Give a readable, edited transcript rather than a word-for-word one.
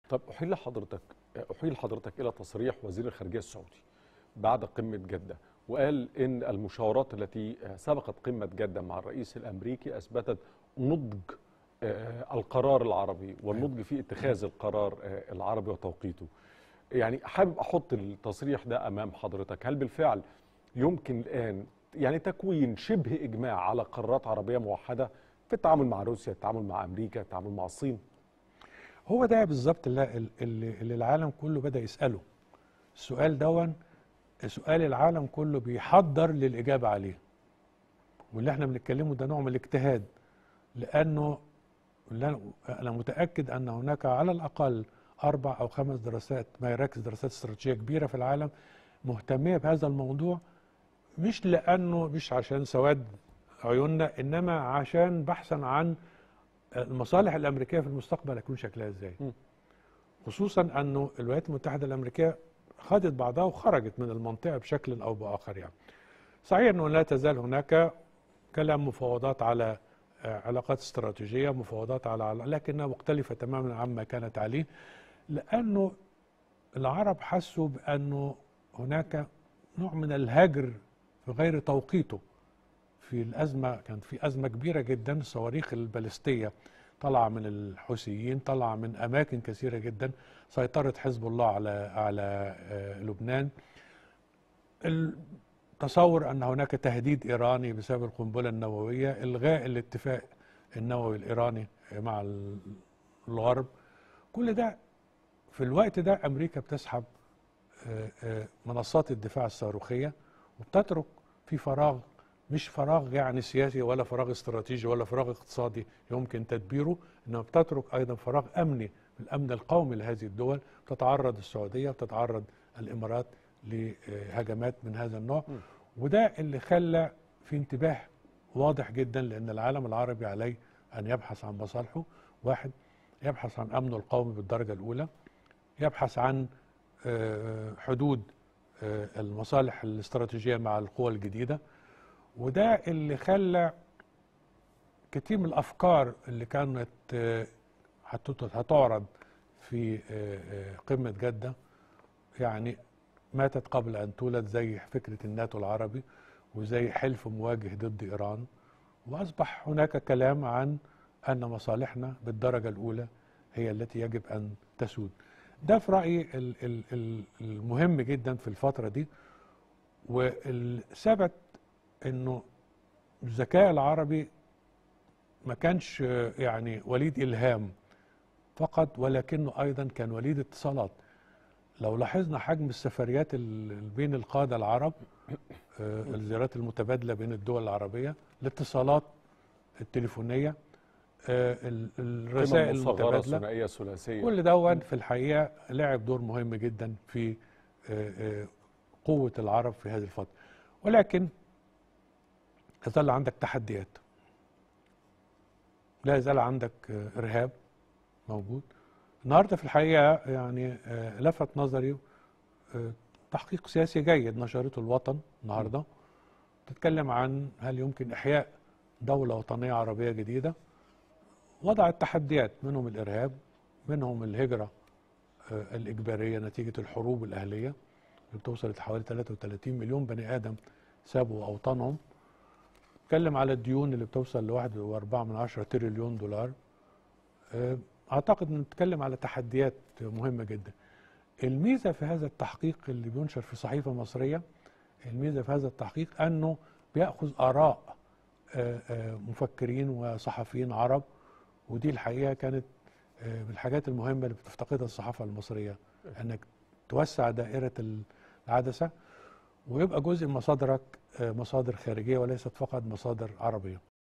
طب أحيل حضرتك إلى تصريح وزير الخارجية السعودي بعد قمة جدة، وقال إن المشاورات التي سبقت قمة جدة مع الرئيس الأمريكي أثبتت نضج القرار العربي والنضج في اتخاذ القرار العربي وتوقيته. يعني حابب أحط التصريح ده أمام حضرتك، هل بالفعل يمكن الآن يعني تكوين شبه إجماع على قرارات عربية موحدة في التعامل مع روسيا، التعامل مع أمريكا، التعامل مع الصين؟ هو ده بالظبط اللي العالم كله بدأ يسأله. السؤال دون سؤال العالم كله بيحضر للإجابة عليه، واللي احنا بنتكلمه ده نوع من الاجتهاد، لأنه أنا متأكد أن هناك على الأقل 4 أو 5 دراسات، مراكز دراسات استراتيجية كبيرة في العالم مهتمية بهذا الموضوع، مش عشان سواد عيوننا، إنما عشان بحثا عن المصالح الأمريكية في المستقبل هيكون شكلها إزاي. خصوصا أنه الولايات المتحدة الأمريكية خدت بعضها وخرجت من المنطقة بشكل أو بآخر. يعني صحيح أنه لا تزال هناك كلام مفاوضات على علاقات استراتيجية، مفاوضات لكنها مختلفة تماما عما كانت عليه، لأنه العرب حسوا بأنه هناك نوع من الهجر في غير توقيته في الأزمة. كانت في أزمة كبيرة جدا، الصواريخ البالستية طلع من الحوثيين، طلع من أماكن كثيرة جدا، سيطرة حزب الله على لبنان، تصور أن هناك تهديد إيراني بسبب القنبلة النووية، إلغاء الاتفاق النووي الإيراني مع الغرب. كل ده في الوقت ده أمريكا بتسحب منصات الدفاع الصاروخية، وبتترك في فراغ، مش فراغ يعني سياسي ولا فراغ استراتيجي ولا فراغ اقتصادي يمكن تدبيره، إنما بتترك أيضا فراغ أمني، الأمن القومي لهذه الدول. تتعرض السعودية وتتعرض الإمارات لهجمات من هذا النوع، وده اللي خلى في انتباه واضح جدا، لأن العالم العربي عليه أن يبحث عن مصالحه. واحد، يبحث عن أمنه القومي بالدرجة الأولى، يبحث عن حدود المصالح الاستراتيجية مع القوى الجديدة. وده اللي خلى كتير من الأفكار اللي كانت هتعرض في قمة جدة يعني ماتت قبل أن تولد، زي فكرة الناتو العربي وزي حلف مواجه ضد إيران. وأصبح هناك كلام عن أن مصالحنا بالدرجة الأولى هي التي يجب أن تسود. ده في رأيي المهم جدا في الفترة دي، والثبت أنه الذكاء العربي ما كانش يعني وليد إلهام فقط، ولكنه أيضا كان وليد اتصالات. لو لاحظنا حجم السفريات بين القادة العرب، الزيارات المتبادلة بين الدول العربية، الاتصالات التليفونية، الرسائل المتبادلة، ثنائية ثلاثية، كل دون في الحقيقة لعب دور مهم جدا في قوة العرب في هذه الفترة. ولكن يظل عندك تحديات، لا يزال عندك إرهاب موجود. النهارده في الحقيقة يعني لفت نظري تحقيق سياسي جيد نشرته الوطن النهارده، تتكلم عن هل يمكن إحياء دولة وطنية عربية جديدة. وضعت تحديات، منهم الإرهاب، منهم الهجرة الإجبارية نتيجة الحروب الأهلية اللي بتوصل لحوالي 33 مليون بني آدم سابوا أوطانهم. اتكلم على الديون اللي بتوصل ل1.4 تريليون دولار. أعتقد أن نتكلم على تحديات مهمة جدا. الميزة في هذا التحقيق اللي بينشر في صحيفة مصرية، الميزة في هذا التحقيق أنه بيأخذ آراء مفكرين وصحفيين عرب، ودي الحقيقة كانت من الحاجات المهمة اللي بتفتقدها الصحافة المصرية، أنك توسع دائرة العدسة ويبقى جزء من مصادرك مصادر خارجية وليست فقط مصادر عربية.